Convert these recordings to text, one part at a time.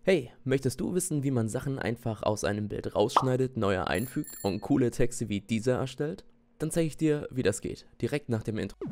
Hey, möchtest du wissen, wie man Sachen einfach aus einem Bild rausschneidet, neue einfügt und coole Texte wie dieser erstellt? Dann zeige ich dir, wie das geht, direkt nach dem Intro.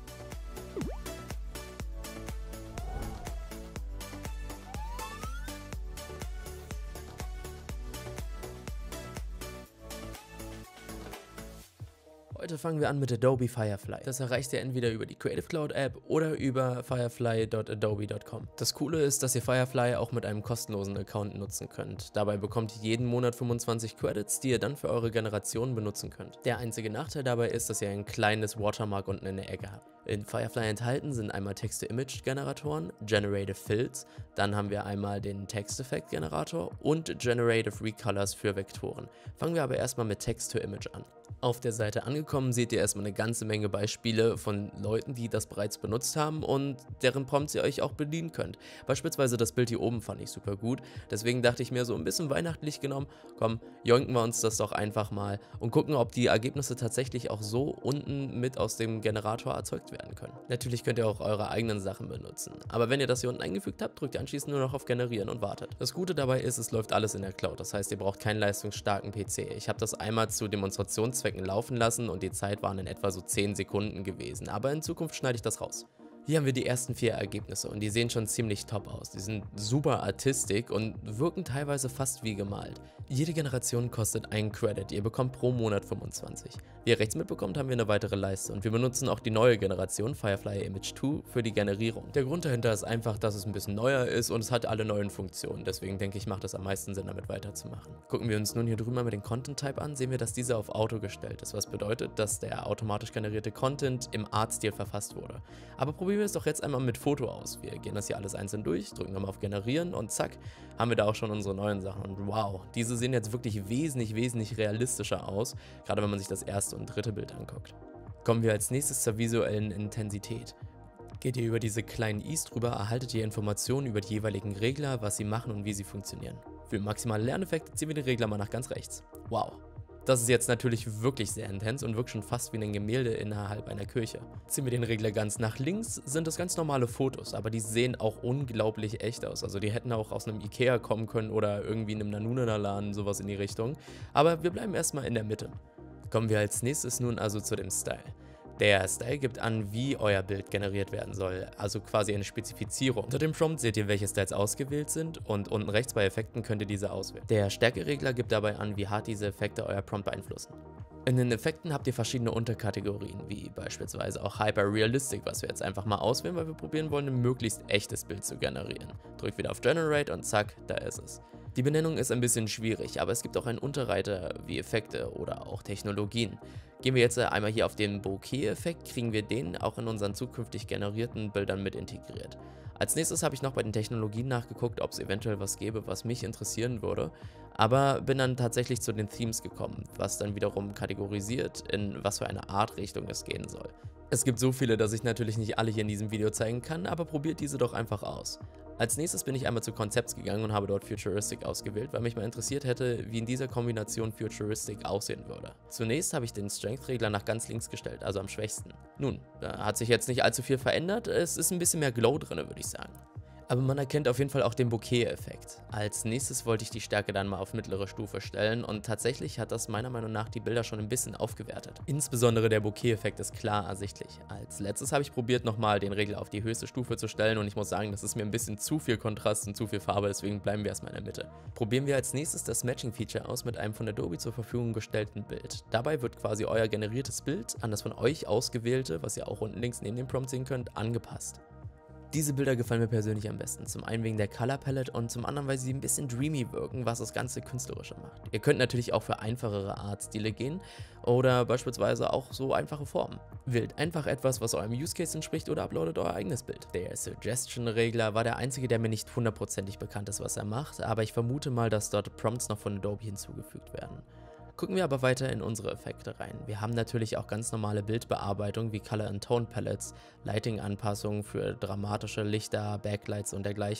Heute fangen wir an mit Adobe Firefly. Das erreicht ihr entweder über die Creative Cloud App oder über firefly.adobe.com. Das Coole ist, dass ihr Firefly auch mit einem kostenlosen Account nutzen könnt. Dabei bekommt ihr jeden Monat 25 Credits, die ihr dann für eure Generation benutzen könnt. Der einzige Nachteil dabei ist, dass ihr ein kleines Watermark unten in der Ecke habt. In Firefly enthalten sind einmal Text-to-Image-Generatoren, Generative Fills, dann haben wir einmal den Text-Effekt-Generator und Generative Recolors für Vektoren. Fangen wir aber erstmal mit Text-to-Image an. Auf der Seite angekommen seht ihr erstmal eine ganze Menge Beispiele von Leuten, die das bereits benutzt haben und deren Prompts ihr euch auch bedienen könnt. Beispielsweise das Bild hier oben fand ich super gut, deswegen dachte ich mir so ein bisschen weihnachtlich genommen, komm, joinken wir uns das doch einfach mal und gucken, ob die Ergebnisse tatsächlich auch so unten mit aus dem Generator erzeugt werden können. Natürlich könnt ihr auch eure eigenen Sachen benutzen, aber wenn ihr das hier unten eingefügt habt, drückt ihr anschließend nur noch auf Generieren und wartet. Das Gute dabei ist, es läuft alles in der Cloud, das heißt, ihr braucht keinen leistungsstarken PC. Ich habe das einmal zu Demonstrationszwecken laufen lassen und die Zeit waren in etwa so 10 Sekunden gewesen, aber in Zukunft schneide ich das raus. Hier haben wir die ersten 4 Ergebnisse und die sehen schon ziemlich top aus. Die sind super artistic und wirken teilweise fast wie gemalt. Jede Generation kostet einen Credit, ihr bekommt pro Monat 25. Wie ihr rechts mitbekommt, haben wir eine weitere Leiste und wir benutzen auch die neue Generation Firefly Image 2 für die Generierung. Der Grund dahinter ist einfach, dass es ein bisschen neuer ist und es hat alle neuen Funktionen, deswegen denke ich, macht es am meisten Sinn, damit weiterzumachen. Gucken wir uns nun hier drüben mal den Content Type an, sehen wir, dass dieser auf Auto gestellt ist, was bedeutet, dass der automatisch generierte Content im Artstil verfasst wurde. Aber probieren wir es doch jetzt einmal mit Foto aus. Wir gehen das hier alles einzeln durch, drücken nochmal auf Generieren und zack, haben wir da auch schon unsere neuen Sachen. Und wow, diese sehen jetzt wirklich wesentlich realistischer aus, gerade wenn man sich das erste und dritte Bild anguckt. Kommen wir als nächstes zur visuellen Intensität. Geht ihr über diese kleinen I's drüber, erhaltet ihr Informationen über die jeweiligen Regler, was sie machen und wie sie funktionieren. Für maximale Lerneffekte ziehen wir den Regler mal nach ganz rechts. Wow. Das ist jetzt natürlich wirklich sehr intens und wirkt schon fast wie ein Gemälde innerhalb einer Kirche. Ziehen wir den Regler ganz nach links, sind das ganz normale Fotos, aber die sehen auch unglaublich echt aus. Also die hätten auch aus einem Ikea kommen können oder irgendwie in einem Nanunana-Laden, sowas in die Richtung. Aber wir bleiben erstmal in der Mitte. Kommen wir als nächstes nun also zu dem Style. Der Style gibt an, wie euer Bild generiert werden soll, also quasi eine Spezifizierung. Unter dem Prompt seht ihr, welche Styles ausgewählt sind und unten rechts bei Effekten könnt ihr diese auswählen. Der Stärkeregler gibt dabei an, wie hart diese Effekte euer Prompt beeinflussen. In den Effekten habt ihr verschiedene Unterkategorien, wie beispielsweise auch Hyper Realistic, was wir jetzt einfach mal auswählen, weil wir probieren wollen, ein möglichst echtes Bild zu generieren. Drückt wieder auf Generate und zack, da ist es. Die Benennung ist ein bisschen schwierig, aber es gibt auch einen Unterreiter wie Effekte oder auch Technologien. Gehen wir jetzt einmal hier auf den Bokeh-Effekt, kriegen wir den auch in unseren zukünftig generierten Bildern mit integriert. Als nächstes habe ich noch bei den Technologien nachgeguckt, ob es eventuell was gäbe, was mich interessieren würde, aber bin dann tatsächlich zu den Themes gekommen, was dann wiederum kategorisiert, in was für eine Art Richtung es gehen soll. Es gibt so viele, dass ich natürlich nicht alle hier in diesem Video zeigen kann, aber probiert diese doch einfach aus. Als nächstes bin ich einmal zu Concepts gegangen und habe dort Futuristic ausgewählt, weil mich mal interessiert hätte, wie in dieser Kombination Futuristic aussehen würde. Zunächst habe ich den Strength-Regler nach ganz links gestellt, also am schwächsten. Nun, da hat sich jetzt nicht allzu viel verändert, es ist ein bisschen mehr Glow drin, würde ich sagen. Aber man erkennt auf jeden Fall auch den Bokeh-Effekt. Als nächstes wollte ich die Stärke dann mal auf mittlere Stufe stellen und tatsächlich hat das meiner Meinung nach die Bilder schon ein bisschen aufgewertet. Insbesondere der Bokeh-Effekt ist klar ersichtlich. Als letztes habe ich probiert nochmal den Regler auf die höchste Stufe zu stellen und ich muss sagen, das ist mir ein bisschen zu viel Kontrast und zu viel Farbe, deswegen bleiben wir erstmal in der Mitte. Probieren wir als nächstes das Matching-Feature aus mit einem von Adobe zur Verfügung gestellten Bild. Dabei wird quasi euer generiertes Bild an das von euch ausgewählte, was ihr auch unten links neben dem Prompt sehen könnt, angepasst. Diese Bilder gefallen mir persönlich am besten, zum einen wegen der Color Palette und zum anderen, weil sie ein bisschen dreamy wirken, was das Ganze künstlerischer macht. Ihr könnt natürlich auch für einfachere Artstile gehen oder beispielsweise auch so einfache Formen. Wählt einfach etwas, was eurem Use Case entspricht oder uploadet euer eigenes Bild. Der Suggestion-Regler war der einzige, der mir nicht hundertprozentig bekannt ist, was er macht, aber ich vermute mal, dass dort Prompts noch von Adobe hinzugefügt werden. Gucken wir aber weiter in unsere Effekte rein. Wir haben natürlich auch ganz normale Bildbearbeitung wie Color and Tone Palettes, Lighting-Anpassungen für dramatische Lichter, Backlights und dergleichen.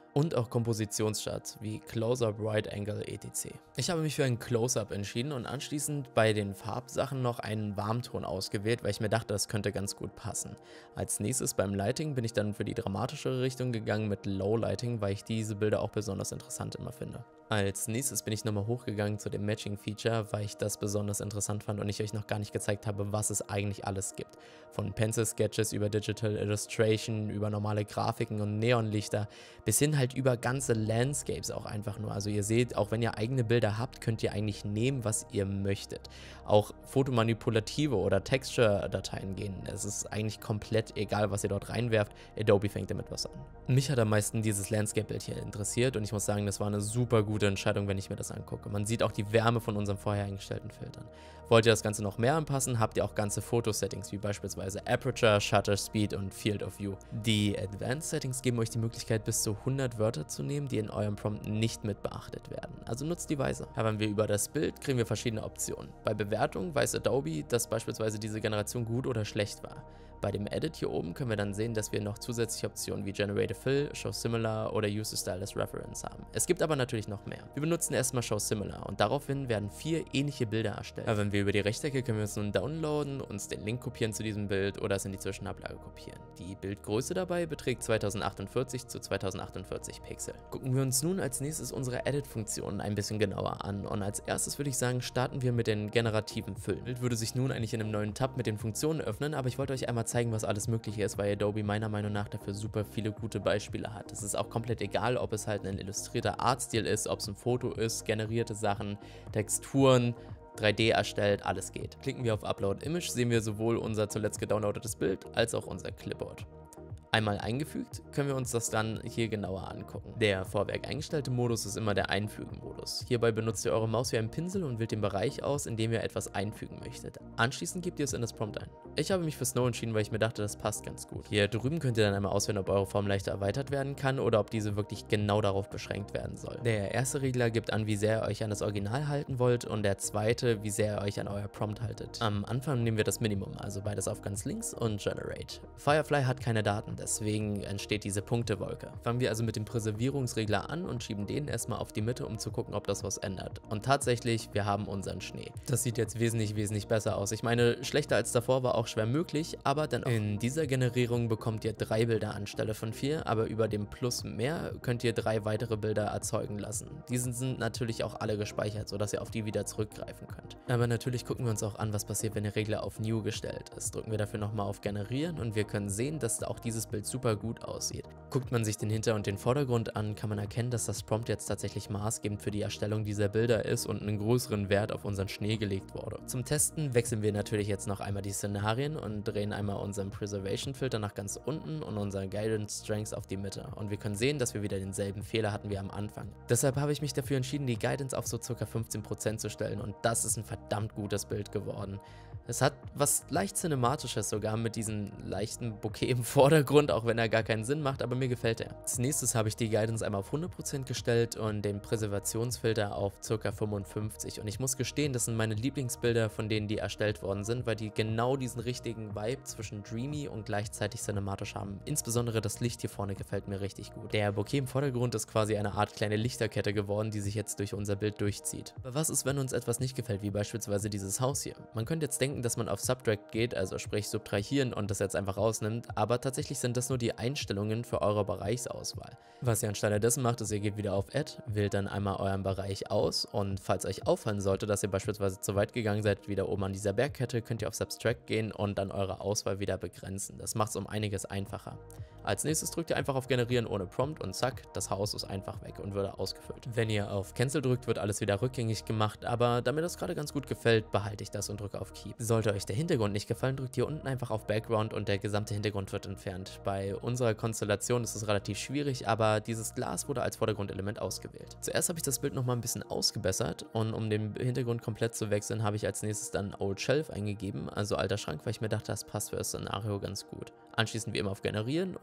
und auch Kompositionsstarts wie Close-Up, Right Angle etc. Ich habe mich für ein Close-Up entschieden und anschließend bei den Farbsachen noch einen Warmton ausgewählt, weil ich mir dachte, das könnte ganz gut passen. Als nächstes beim Lighting bin ich dann für die dramatischere Richtung gegangen mit Low Lighting, weil ich diese Bilder auch besonders interessant immer finde. Als nächstes bin ich nochmal hochgegangen zu dem Matching-Feature, weil ich das besonders interessant fand und ich euch noch gar nicht gezeigt habe, was es eigentlich alles gibt. Von Pencil-Sketches über Digital Illustration, über normale Grafiken und Neonlichter, bis hin halt über ganze Landscapes auch einfach nur. Also ihr seht, auch wenn ihr eigene Bilder habt, könnt ihr eigentlich nehmen, was ihr möchtet. Auch fotomanipulative oder Texture-Dateien gehen. Es ist eigentlich komplett egal, was ihr dort reinwerft. Adobe fängt damit was an. Mich hat am meisten dieses Landscape-Bild hier interessiert und ich muss sagen, das war eine super gute Entscheidung, wenn ich mir das angucke. Man sieht auch die Wärme von unseren vorher eingestellten Filtern. Wollt ihr das Ganze noch mehr anpassen, habt ihr auch ganze Fotosettings, wie beispielsweise Aperture, Shutter Speed und Field of View. Die Advanced Settings geben euch die Möglichkeit, bis zu 100 Wörter zu nehmen, die in eurem Prompt nicht mit beachtet werden. Also nutzt die weise. Haben wir über das Bild, kriegen wir verschiedene Optionen. Bei Bewertung weiß Adobe, dass beispielsweise diese Generation gut oder schlecht war. Bei dem Edit hier oben können wir dann sehen, dass wir noch zusätzliche Optionen wie Generate a Fill, Show Similar oder Use a Style as Reference haben. Es gibt aber natürlich noch mehr. Wir benutzen erstmal Show Similar und daraufhin werden 4 ähnliche Bilder erstellt. Aber wenn wir über die Rechtecke können wir uns nun downloaden, uns den Link kopieren zu diesem Bild oder es in die Zwischenablage kopieren. Die Bildgröße dabei beträgt 2048 zu 2048 Pixel. Gucken wir uns nun als nächstes unsere Edit-Funktionen ein bisschen genauer an und als erstes würde ich sagen, starten wir mit den generativen Füllen. Das Bild würde sich nun eigentlich in einem neuen Tab mit den Funktionen öffnen, aber ich wollte euch einmal zeigen, was alles möglich ist, weil Adobe meiner Meinung nach dafür super viele gute Beispiele hat. Es ist auch komplett egal, ob es halt ein illustrierter Artstil ist, ob es ein Foto ist, generierte Sachen, Texturen, 3D erstellt, alles geht. Klicken wir auf Upload Image, sehen wir sowohl unser zuletzt gedownloadetes Bild als auch unser Clipboard. Einmal eingefügt, können wir uns das dann hier genauer angucken. Der vorweg eingestellte Modus ist immer der Einfügen-Modus. Hierbei benutzt ihr eure Maus wie einen Pinsel und wählt den Bereich aus, in dem ihr etwas einfügen möchtet. Anschließend gebt ihr es in das Prompt ein. Ich habe mich für Snow entschieden, weil ich mir dachte, das passt ganz gut. Hier drüben könnt ihr dann einmal auswählen, ob eure Form leichter erweitert werden kann oder ob diese wirklich genau darauf beschränkt werden soll. Der erste Regler gibt an, wie sehr ihr euch an das Original halten wollt und der zweite, wie sehr ihr euch an euer Prompt haltet. Am Anfang nehmen wir das Minimum, also beides auf ganz links und Generate. Firefly hat keine Daten, deswegen entsteht diese Punktewolke. Fangen wir also mit dem Präservierungsregler an und schieben den erstmal auf die Mitte, um zu gucken, ob das was ändert. Und tatsächlich, wir haben unseren Schnee. Das sieht jetzt wesentlich besser aus. Ich meine, schlechter als davor war auch schwer möglich, aber dennoch. In dieser Generierung bekommt ihr 3 Bilder anstelle von 4, aber über dem Plus mehr könnt ihr 3 weitere Bilder erzeugen lassen. Diese sind natürlich auch alle gespeichert, sodass ihr auf die wieder zurückgreifen könnt. Aber natürlich gucken wir uns auch an, was passiert, wenn der Regler auf New gestellt ist. Drücken wir dafür nochmal auf Generieren und wir können sehen, dass auch dieses Bild super gut aussieht. Guckt man sich den Hinter- und den Vordergrund an, kann man erkennen, dass das Prompt jetzt tatsächlich maßgebend für die Erstellung dieser Bilder ist und einen größeren Wert auf unseren Schnee gelegt wurde. Zum Testen wechseln wir natürlich jetzt noch einmal die Szenarien und drehen einmal unseren Preservation Filter nach ganz unten und unseren Guidance Strength auf die Mitte. Und wir können sehen, dass wir wieder denselben Fehler hatten wie am Anfang. Deshalb habe ich mich dafür entschieden, die Guidance auf so ca. 15% zu stellen und das ist ein verdammt gutes Bild geworden. Es hat was leicht Cinematisches sogar mit diesem leichten Bokeh im Vordergrund, auch wenn er gar keinen Sinn macht, aber mir gefällt er. Als nächstes habe ich die Guidance einmal auf 100% gestellt und den Präservationsfilter auf ca. 55 und ich muss gestehen, das sind meine Lieblingsbilder von denen, die erstellt worden sind, weil die genau diesen richtigen Vibe zwischen dreamy und gleichzeitig cinematisch haben. Insbesondere das Licht hier vorne gefällt mir richtig gut. Der Bokeh im Vordergrund ist quasi eine Art kleine Lichterkette geworden, die sich jetzt durch unser Bild durchzieht. Aber was ist, wenn uns etwas nicht gefällt, wie beispielsweise dieses Haus hier? Man könnte jetzt denken, dass man auf Subtract geht, also sprich subtrahieren und das jetzt einfach rausnimmt, aber tatsächlich sind das nur die Einstellungen für eure Bereichsauswahl. Was ihr anstelle dessen macht, ist, ihr geht wieder auf Add, wählt dann einmal euren Bereich aus und falls euch auffallen sollte, dass ihr beispielsweise zu weit gegangen seid, wieder oben an dieser Bergkette, könnt ihr auf Subtract gehen und dann eure Auswahl wieder begrenzen. Das macht es um einiges einfacher. Als nächstes drückt ihr einfach auf Generieren ohne Prompt und zack, das Haus ist einfach weg und würde ausgefüllt. Wenn ihr auf Cancel drückt, wird alles wieder rückgängig gemacht, aber da mir das gerade ganz gut gefällt, behalte ich das und drücke auf Keep. Sollte euch der Hintergrund nicht gefallen, drückt ihr unten einfach auf Background und der gesamte Hintergrund wird entfernt. Bei unserer Konstellation ist es relativ schwierig, aber dieses Glas wurde als Vordergrundelement ausgewählt. Zuerst habe ich das Bild nochmal ein bisschen ausgebessert und um den Hintergrund komplett zu wechseln, habe ich als nächstes dann Old Shelf eingegeben, also alter Schrank, weil ich mir dachte, das passt für das Szenario ganz gut. Anschließend wie immer auf Generieren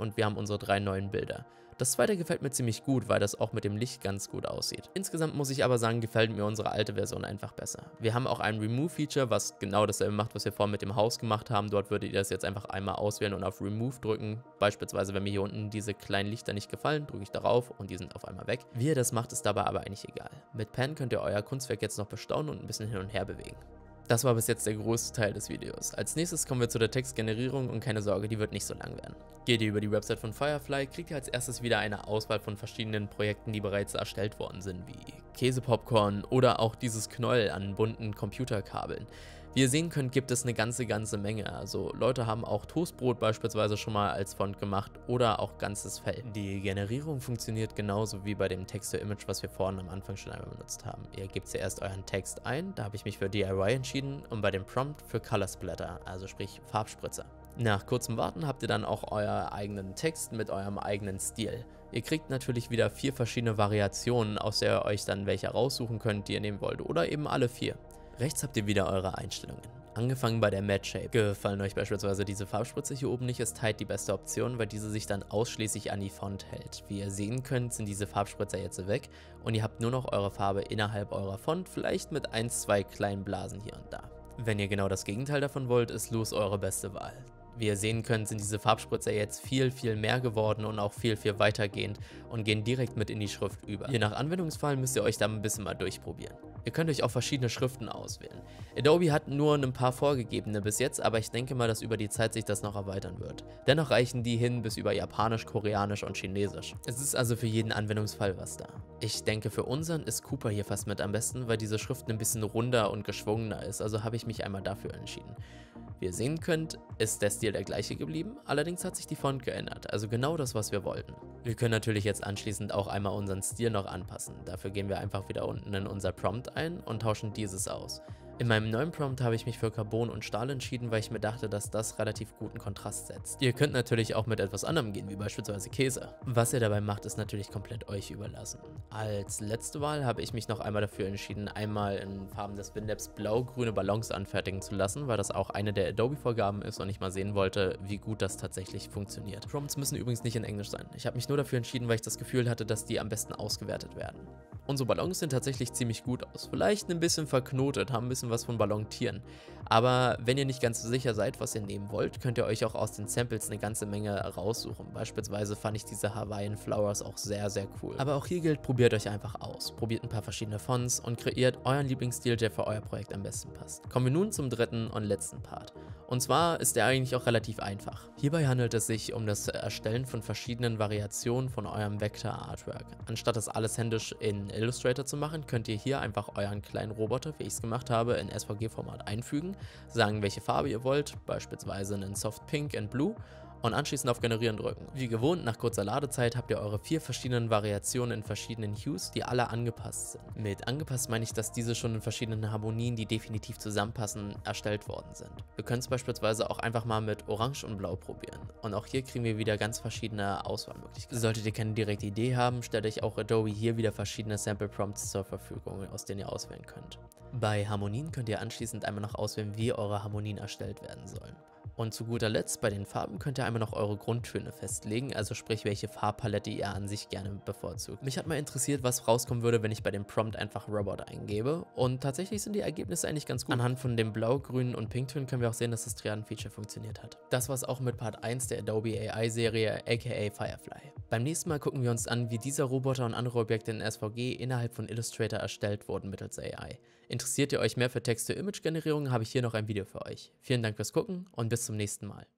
und wir haben unsere 3 neuen Bilder. Das zweite gefällt mir ziemlich gut, weil das auch mit dem Licht ganz gut aussieht. Insgesamt muss ich aber sagen, gefällt mir unsere alte Version einfach besser. Wir haben auch ein Remove-Feature, was genau dasselbe macht, was wir vorhin mit dem Haus gemacht haben. Dort würdet ihr das jetzt einfach einmal auswählen und auf Remove drücken. Beispielsweise, wenn mir hier unten diese kleinen Lichter nicht gefallen, drücke ich darauf und die sind auf einmal weg. Wie ihr das macht, ist dabei aber eigentlich egal. Mit Pan könnt ihr euer Kunstwerk jetzt noch bestaunen und ein bisschen hin und her bewegen. Das war bis jetzt der größte Teil des Videos. Als nächstes kommen wir zu der Textgenerierung und keine Sorge, die wird nicht so lang werden. Geht ihr über die Website von Firefly, kriegt ihr als erstes wieder eine Auswahl von verschiedenen Projekten, die bereits erstellt worden sind, wie Käsepopcorn oder auch dieses Knoll an bunten Computerkabeln. Wie ihr sehen könnt, gibt es eine ganze Menge. Also Leute haben auch Toastbrot beispielsweise schon mal als Font gemacht oder auch ganzes Fell. Die Generierung funktioniert genauso wie bei dem Text-to-Image, was wir vorhin am Anfang schon einmal benutzt haben. Ihr gebt zuerst euren Text ein, da habe ich mich für DIY entschieden, und bei dem Prompt für Color Splatter, also sprich Farbspritzer. Nach kurzem Warten habt ihr dann auch euren eigenen Text mit eurem eigenen Stil. Ihr kriegt natürlich wieder 4 verschiedene Variationen, aus der ihr euch dann welche raussuchen könnt, die ihr nehmen wollt, oder eben alle 4. Rechts habt ihr wieder eure Einstellungen. Angefangen bei der Matte Shape. Gefallen euch beispielsweise diese Farbspritze hier oben nicht, ist Tide die beste Option, weil diese sich dann ausschließlich an die Font hält. Wie ihr sehen könnt, sind diese Farbspritzer jetzt weg und ihr habt nur noch eure Farbe innerhalb eurer Font, vielleicht mit 1, 2 kleinen Blasen hier und da. Wenn ihr genau das Gegenteil davon wollt, ist Loose eure beste Wahl. Wie ihr sehen könnt, sind diese Farbspritzer jetzt viel mehr geworden und auch viel weitergehend und gehen direkt mit in die Schrift über. Je nach Anwendungsfall müsst ihr euch da ein bisschen mal durchprobieren. Ihr könnt euch auch verschiedene Schriften auswählen. Adobe hat nur ein paar vorgegebene bis jetzt, aber ich denke mal, dass über die Zeit sich das noch erweitern wird. Dennoch reichen die hin bis über Japanisch, Koreanisch und Chinesisch. Es ist also für jeden Anwendungsfall was da. Ich denke, für unseren ist Cooper hier fast mit am besten, weil diese Schrift ein bisschen runder und geschwungener ist, also habe ich mich einmal dafür entschieden. Wie ihr sehen könnt, ist der Stil der gleiche geblieben, allerdings hat sich die Font geändert, also genau das, was wir wollten. Wir können natürlich jetzt anschließend auch einmal unseren Stil noch anpassen. Dafür gehen wir einfach wieder unten in unser Prompt ein und tauschen dieses aus. In meinem neuen Prompt habe ich mich für Carbon und Stahl entschieden, weil ich mir dachte, dass das relativ guten Kontrast setzt. Ihr könnt natürlich auch mit etwas anderem gehen, wie beispielsweise Käse. Was ihr dabei macht, ist natürlich komplett euch überlassen. Als letzte Wahl habe ich mich noch einmal dafür entschieden, einmal in Farben des WinLabs blau-grüne Ballons anfertigen zu lassen, weil das auch eine der Adobe-Vorgaben ist und ich mal sehen wollte, wie gut das tatsächlich funktioniert. Prompts müssen übrigens nicht in Englisch sein. Ich habe mich nur dafür entschieden, weil ich das Gefühl hatte, dass die am besten ausgewertet werden. Unsere Ballons sehen tatsächlich ziemlich gut aus. Vielleicht ein bisschen verknotet, haben ein bisschen was von Ballontieren. Aber wenn ihr nicht ganz so sicher seid, was ihr nehmen wollt, könnt ihr euch auch aus den Samples eine ganze Menge raussuchen. Beispielsweise fand ich diese Hawaiian Flowers auch sehr cool. Aber auch hier gilt, probiert euch einfach aus. Probiert ein paar verschiedene Fonts und kreiert euren Lieblingsstil, der für euer Projekt am besten passt. Kommen wir nun zum dritten und letzten Part. Und zwar ist der eigentlich auch relativ einfach. Hierbei handelt es sich um das Erstellen von verschiedenen Variationen von eurem Vector-Artwork. Anstatt das alles händisch in Illustrator zu machen, könnt ihr hier einfach euren kleinen Roboter, wie ich es gemacht habe, in SVG-Format einfügen, sagen, welche Farbe ihr wollt, beispielsweise einen Soft Pink and Blue, und anschließend auf Generieren drücken. Wie gewohnt, nach kurzer Ladezeit habt ihr eure 4 verschiedenen Variationen in verschiedenen Hues, die alle angepasst sind. Mit angepasst meine ich, dass diese schon in verschiedenen Harmonien, die definitiv zusammenpassen, erstellt worden sind. Wir können es beispielsweise auch einfach mal mit Orange und Blau probieren. Und auch hier kriegen wir wieder ganz verschiedene Auswahlmöglichkeiten. Solltet ihr keine direkte Idee haben, stellt euch auch Adobe hier wieder verschiedene Sample Prompts zur Verfügung, aus denen ihr auswählen könnt. Bei Harmonien könnt ihr anschließend einmal noch auswählen, wie eure Harmonien erstellt werden sollen. Und zu guter Letzt bei den Farben könnt ihr einmal noch eure Grundtöne festlegen, also sprich welche Farbpalette ihr an sich gerne bevorzugt. Mich hat mal interessiert, was rauskommen würde, wenn ich bei dem Prompt einfach Robot eingebe, und tatsächlich sind die Ergebnisse eigentlich ganz gut. Anhand von den Blau-, Grün- und Pinktönen können wir auch sehen, dass das Triaden-Feature funktioniert hat. Das war's auch mit Part 1 der Adobe AI-Serie aka Firefly. Beim nächsten Mal gucken wir uns an, wie dieser Roboter und andere Objekte in SVG innerhalb von Illustrator erstellt wurden mittels AI. Interessiert ihr euch mehr für Text-to-Image-Generierung, habe ich hier noch ein Video für euch. Vielen Dank fürs Gucken und bis zum nächsten Mal.